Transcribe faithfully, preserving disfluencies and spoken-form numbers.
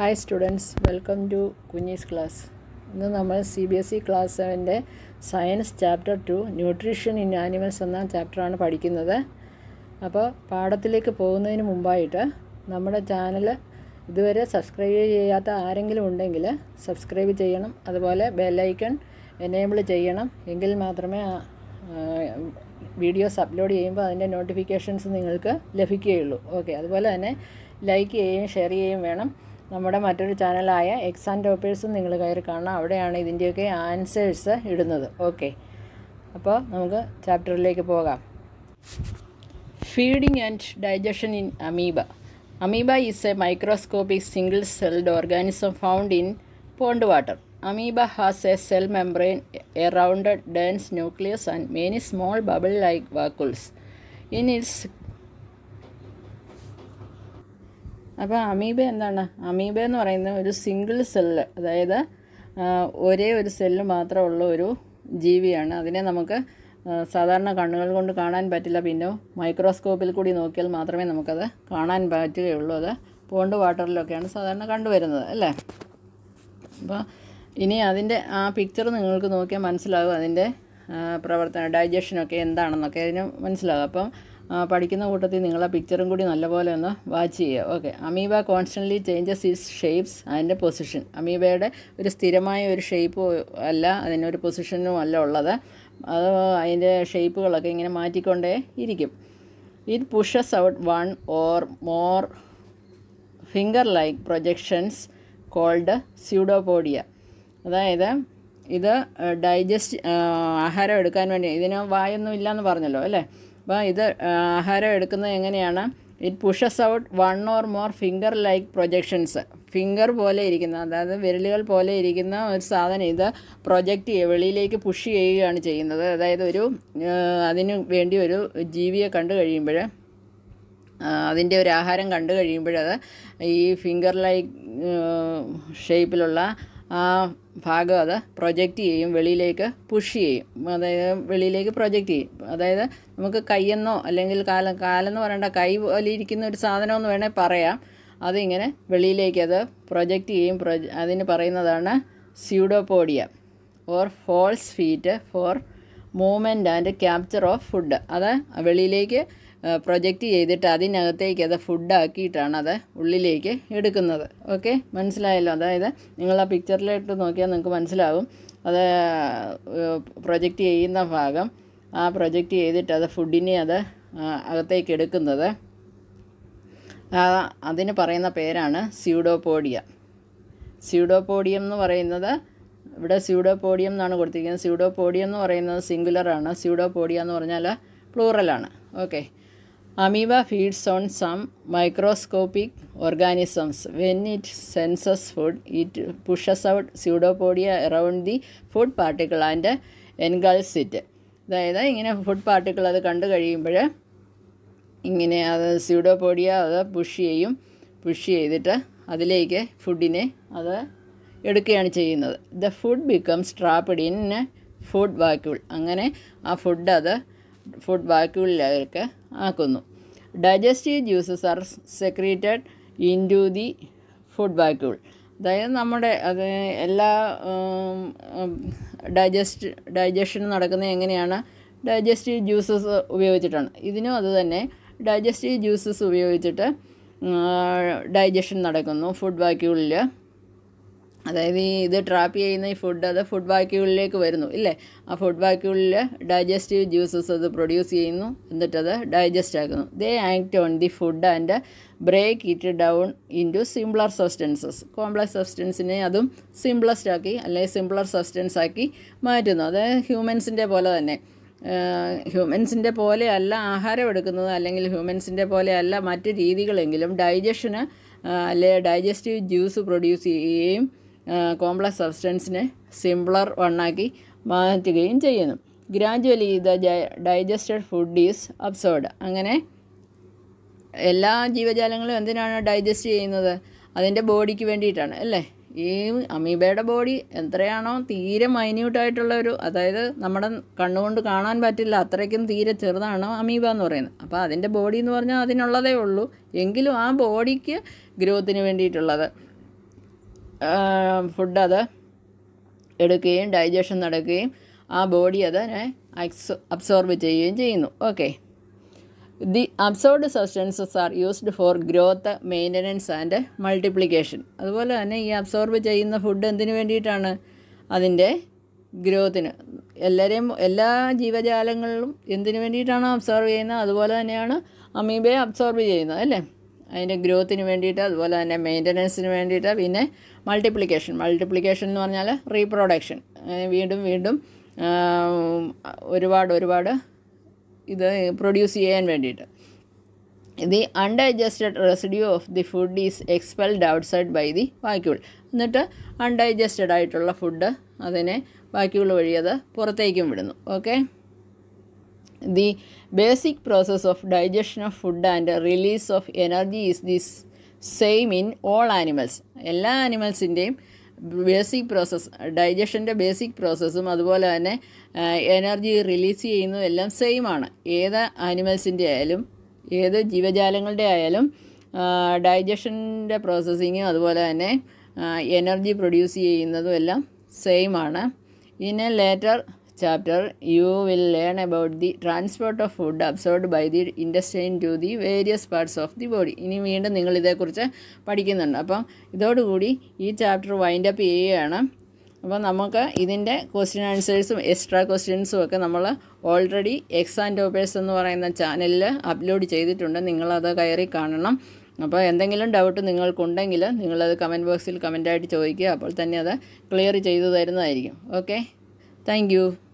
Hi students, welcome to Kunji's class. ഇന്ന് നമ്മൾ C B S E class സെവൻ്റെ science chapter two nutrition in animals എന്ന ചാപ്റ്ററാണ് പഠിക്കുന്നത്. അപ്പോൾ പാഠത്തിലേക്ക് പോകുന്നതിന് മുമ്പായിട്ട് നമ്മുടെ ചാനൽ ഇതുവരെ സബ്സ്ക്രൈബ് ചെയ്യാത്ത ആരെങ്കിലും ഉണ്ടെങ്കിൽ സബ്സ്ക്രൈബ് ചെയ്യണം. അതുപോലെ ബെല്ലൈക്കൺ എനേബിൾ ചെയ്യണം. എങ്കിൽ മാത്രമേ വീഡിയോസ് അപ്ലോഡ് ചെയ്യുമ്പോൾ അതിൻ്റെ നോട്ടിഫിക്കേഷൻസ് നിങ്ങൾക്ക് ലഭിക്കുകയുള്ളൂ. ഓക്കെ, അതുപോലെ തന്നെ ലൈക്ക് ചെയ്യുകയും ഷെയർ ചെയ്യുകയും വേണം. നമ്മുടെ മറ്റൊരു ചാനലായ എക്സാം ടോപ്പേഴ്സും നിങ്ങൾ കയറി കാണണം. അവിടെയാണ് ഇതിൻ്റെയൊക്കെ ആൻസേഴ്സ് ഇടുന്നത്. ഓക്കെ, അപ്പോൾ നമുക്ക് ചാപ്റ്ററിലേക്ക് പോകാം. Feeding and digestion in amoeba. Amoeba is a microscopic single celled organism found in pond water. Amoeba has a cell membrane, a rounded dense nucleus and many small bubble-like vacuoles. In its അപ്പോൾ amoeba എന്താണ്? Amoeba എന്ന് പറയുന്നത് ഒരു single cell, അതായത് ഒരേ ഒരു cell മാത്രമുള്ള ഒരു ജീവിയാണ്. അതിനെ നമുക്ക് സാധാരണ കണ്ണുകൾ കൊണ്ട് കാണാൻ പറ്റില്ല. പിന്നെ മൈക്രോസ്കോപ്പിൽ കൂടി നോക്കിയാൽ മാത്രമേ നമുക്കത് കാണാൻ പറ്റുകയുള്ളൂ. അത് പോണ്ട് വാട്ടറിലൊക്കെയാണ് സാധാരണ കണ്ടുവരുന്നത്, അല്ലേ? അപ്പോൾ ഇനി അതിൻ്റെ ആ പിക്ചർ നിങ്ങൾക്ക് നോക്കിയാൽ മനസ്സിലാകും അതിൻ്റെ പ്രവർത്തനം, ഡൈജഷനൊക്കെ എന്താണെന്നൊക്കെ അതിന് മനസ്സിലാകും. അപ്പം പഠിക്കുന്ന കൂട്ടത്തിൽ നിങ്ങൾ ആ പിക്ചറും കൂടി നല്ലപോലെ ഒന്ന് വാച്ച് ചെയ്യുക. Okay, amoeba constantly changes is shapes അതിൻ്റെ പൊസിഷൻ. അമീബയുടെ ഒരു സ്ഥിരമായ ഒരു ഷേപ്പ് അല്ല, അതിനൊരു പൊസിഷനും അല്ല ഉള്ളത്. അത് അതിൻ്റെ ഷേപ്പുകളൊക്കെ ഇങ്ങനെ മാറ്റിക്കൊണ്ടേ ഇരിക്കും. It pushes out one or more finger like projections called pseudopodia. അതായത് ഇത് ഡൈജസ്റ്റ് ആഹാരം എടുക്കാൻ വേണ്ടി, ഇതിന് വായൊന്നും ഇല്ലയെന്ന് പറഞ്ഞല്ലോ, അല്ലേ? അപ്പോൾ ഇത് ആഹാരം എടുക്കുന്നത് എങ്ങനെയാണ്? It pushes out one or more finger like projections. Finger പോലെ ഇരിക്കുന്ന, അതായത് വിരലുകൾ പോലെ ഇരിക്കുന്ന ഒരു സാധനം ഇത് പ്രൊജക്റ്റ് ചെയ്യുക, വെളിയിലേക്ക് പുഷ് ചെയ്യുകയാണ് ചെയ്യുന്നത്. അതായത് ഒരു അതിന് വേണ്ടി ഒരു ജീവിയെ കണ്ടു കഴിയുമ്പോൾ, അതിൻ്റെ ഒരു ആഹാരം കണ്ടു കഴിയുമ്പോഴത് ഈ ഫിംഗർ ലൈക്ക് ഷേപ്പിലുള്ള ആ ഭാഗം അത് പ്രൊജക്റ്റ് ചെയ്യും, വെളിയിലേക്ക് പുഷ് ചെയ്യും. അതായത് വെളിയിലേക്ക് പ്രൊജക്റ്റ് ചെയ്യും. അതായത് നമുക്ക് കൈയെന്നോ അല്ലെങ്കിൽ കാലം കാലെന്ന് പറയേണ്ട, കൈ പോലെ ഇരിക്കുന്ന ഒരു സാധനമെന്ന് വേണേൽ പറയാം. അതിങ്ങനെ വെളിയിലേക്ക് അത് പ്രൊജക്റ്റ് ചെയ്യും. പ്രൊജ അതിന് പറയുന്നതാണ് pseudopodia or false feet for movement and capture of food. അത് വെളിയിലേക്ക് പ്രൊജക്റ്റ് ചെയ്തിട്ട് അതിനകത്തേക്ക് അത് ഫുഡാക്കിയിട്ടാണ് അത് ഉള്ളിലേക്ക് എടുക്കുന്നത്. ഓക്കെ, മനസ്സിലായല്ലോ? അതായത് നിങ്ങൾ ആ പിക്ചറിലോട്ട് നോക്കിയാൽ നിങ്ങൾക്ക് മനസ്സിലാവും. അത് പ്രൊജക്റ്റ് ചെയ്യുന്ന ഭാഗം, ആ പ്രൊജക്റ്റ് ചെയ്തിട്ട് അത് ഫുഡിനെ അത് അകത്തേക്ക് എടുക്കുന്നത്, അതിന് പറയുന്ന പേരാണ് സ്യൂഡോപോഡിയ. സ്യൂഡോപോഡിയം എന്ന് പറയുന്നത്, ഇവിടെ സ്യൂഡോപോഡിയം എന്നാണ് കൊടുത്തിരിക്കുന്നത്. സ്യൂഡോപോഡിയം എന്ന് പറയുന്നത് സിംഗുലറാണ്, സ്യൂഡോപോഡിയ എന്ന് പറഞ്ഞാൽ പ്ലൂറലാണ്. Okay, amoeba feeds on some microscopic organisms. When it senses food it pushes out pseudopodia around the food particle and engulfs it. അതായത് ഇങ്ങനെ ഫുഡ് പാർട്ടിക്കിൾ അത് കണ്ടു കഴിയുമ്പോൾ ഇങ്ങനെ അത് സ്യൂഡോപോഡിയ അത് പുഷ് ചെയ്യും. പുഷ് ചെയ്തിട്ട് അതിലേക്ക് ഫുഡിനെ അത് എടുക്കുകയാണ് ചെയ്യുന്നത്. The food becomes trapped in food vacuole. അങ്ങനെ ആ ഫുഡ് അത് ഫുഡ് വാക്യൂളിലേക്ക് ആക്കുന്നു. Digestive juices are secreted into the food vacuole. അതായത് നമ്മുടെ അത് എല്ലാ ഡൈജസ്റ്റ് ഡൈജഷൻ നടക്കുന്നത് എങ്ങനെയാണ്? ഡൈജസ്റ്റീവ് ജ്യൂസസ് ഉപയോഗിച്ചിട്ടാണ്. ഇതിനും അത് തന്നെ ഡൈജസ്റ്റീവ് ജ്യൂസസ് ഉപയോഗിച്ചിട്ട് ഡൈജഷൻ നടക്കുന്നു ഫുഡ് വാക്യൂളിൽ. അതായത് ഈ ഇത് ട്രാപ്പ് ചെയ്യുന്ന ഈ ഫുഡ് അത് ഫുഡ് വാക്യൂളിലേക്ക് വരുന്നു, ഇല്ലേ? ആ ഫുഡ് വാക്യൂളിൽ ഡൈജസ്റ്റീവ് ജ്യൂസസ് അത് പ്രൊഡ്യൂസ് ചെയ്യുന്നു, എന്നിട്ടത് ഡൈജസ്റ്റ് ആക്കുന്നു. They act on the food and break it down into simpler substances. Complex സബ്സ്റ്റൻസിനെ അതും സിംപ്ലസ്റ്റ് ആക്കി അല്ലെങ്കിൽ സിംപ്ലർ സബ്സ്റ്റൻസ് ആക്കി മാറ്റുന്നു. അത് ഹ്യൂമൻസിൻ്റെ പോലെ തന്നെ. ഹ്യൂമൻസിൻ്റെ പോലെ അല്ല ആഹാരം എടുക്കുന്നത്, അല്ലെങ്കിൽ ഹ്യൂമൻസിൻ്റെ പോലെ അല്ല മറ്റ് രീതികളെങ്കിലും ഡൈജഷന് അല്ലെ ഡൈജസ്റ്റീവ് ജ്യൂസ് പ്രൊഡ്യൂസ് ചെയ്യുകയും കോംപ്ലക്സ് സബ്സ്റ്റൻസിനെ സിംപ്ലർ വണ്ണാക്കി മാറ്റുകയും ചെയ്യുന്നു. Gradually the digested food is absorbed. അങ്ങനെ എല്ലാ ജീവജാലങ്ങളും എന്തിനാണ് ഡൈജസ്റ്റ് ചെയ്യുന്നത്? അതിൻ്റെ ബോഡിക്ക് വേണ്ടിയിട്ടാണ്, അല്ലേ? ഈ അമീബയുടെ ബോഡി എത്രയാണോ തീരെ മൈന്യൂട്ടായിട്ടുള്ള ഒരു, അതായത് നമ്മുടെ കണ്ണുകൊണ്ട് കാണാൻ പറ്റില്ല, അത്രയ്ക്കും തീരെ ചെറുതാണ് അമീബ എന്ന് പറയുന്നത്. അപ്പോൾ അതിൻ്റെ ബോഡി എന്ന് പറഞ്ഞാൽ അതിനുള്ളതേ ഉള്ളൂ. എങ്കിലും ആ ബോഡിക്ക് ഗ്രോത്തിന് വേണ്ടിയിട്ടുള്ളത് ഫുഡ് അത് എടുക്കുകയും ഡൈജഷൻ നടക്കുകയും ആ ബോഡി അതിനെ അക്സ് അബ്സോർബ് ചെയ്യുകയും ചെയ്യുന്നു. Okay. The absorbed substances are used for growth, maintenance and multiplication. അതുപോലെ തന്നെ ഈ അബ്സോർബ് ചെയ്യുന്ന ഫുഡ് എന്തിനു വേണ്ടിയിട്ടാണ്? അതിൻ്റെ ഗ്രോത്തിന്. എല്ലാവരെയും എല്ലാ ജീവജാലങ്ങളിലും എന്തിനു വേണ്ടിയിട്ടാണോ അബ്സോർബ് ചെയ്യുന്നത് അതുപോലെ തന്നെയാണ് അമീബയെ അബ്സോർബ് ചെയ്യുന്നത് അല്ലേ? അതിൻ്റെ ഗ്രോത്തിന് വേണ്ടിയിട്ട്, അതുപോലെ തന്നെ മെയിൻ്റനൻസിന് വേണ്ടിയിട്ട്, പിന്നെ മൾട്ടിപ്ലിക്കേഷൻ. മൾട്ടിപ്ലിക്കേഷൻ എന്ന് പറഞ്ഞാൽ റീപ്രൊഡക്ഷൻ, വീണ്ടും വീണ്ടും ഒരുപാട് ഒരുപാട് ഇത് പ്രൊഡ്യൂസ് ചെയ്യാൻ വേണ്ടിയിട്ട്. The undigested residue of the food is expelled outside by the vacuole. എന്നിട്ട് അൺഡൈജസ്റ്റഡ് ആയിട്ടുള്ള ഫുഡ് അതിനെ വാക്യൂൾ വഴി അത് പുറത്തേക്കും വിടുന്നു. Okay. The basic process of digestion of food and release of energy is this same in all animals. എല്ലാ ആനിമൽസിൻ്റെയും basic process, ഡൈജഷൻ്റെ ബേസിക് പ്രോസസ്സും അതുപോലെ തന്നെ എനർജി റിലീസ് ചെയ്യുന്നതും എല്ലാം സെയിം ആണ്. ഏത് ആനിമൽസിൻ്റെ ആയാലും ഏത് ജീവജാലങ്ങളുടെ ആയാലും ഡൈജഷൻ്റെ പ്രോസസ്സിങ്ങും അതുപോലെ തന്നെ എനർജി പ്രൊഡ്യൂസ് ചെയ്യുന്നതും എല്ലാം സെയിം ആണ്. In a later chapter you will learn about the transport of food absorbed by the intestine to the various parts of the body. ഇനി വീണ്ടും നിങ്ങൾ ഇതേക്കുറിച്ച് പഠിക്കുന്നുണ്ട്. അപ്പം ഇതോടുകൂടി ഈ ചാപ്റ്റർ വൈൻഡ് അപ്പ് ചെയ്യുകയാണ്. അപ്പോൾ നമുക്ക് ഇതിൻ്റെ ക്വസ്റ്റ്യൻ ആൻസേഴ്സും എക്സ്ട്രാ ക്വസ്റ്റ്യൻസും ഒക്കെ നമ്മൾ ഓൾറെഡി എക്സാം ടോപ്പേഴ്സ് എന്ന് പറയുന്ന ചാനലിൽ അപ്ലോഡ് ചെയ്തിട്ടുണ്ട്. നിങ്ങളത് കയറി കാണണം. അപ്പോൾ എന്തെങ്കിലും ഡൗട്ട് നിങ്ങൾക്കുണ്ടെങ്കിൽ നിങ്ങളത് കമൻറ്റ് ബോക്സിൽ കമൻറ്റായിട്ട് ചോദിക്കുക. അപ്പോൾ തന്നെ അത് ക്ലിയർ ചെയ്തു തരുന്നതായിരിക്കും. Okay, thank U.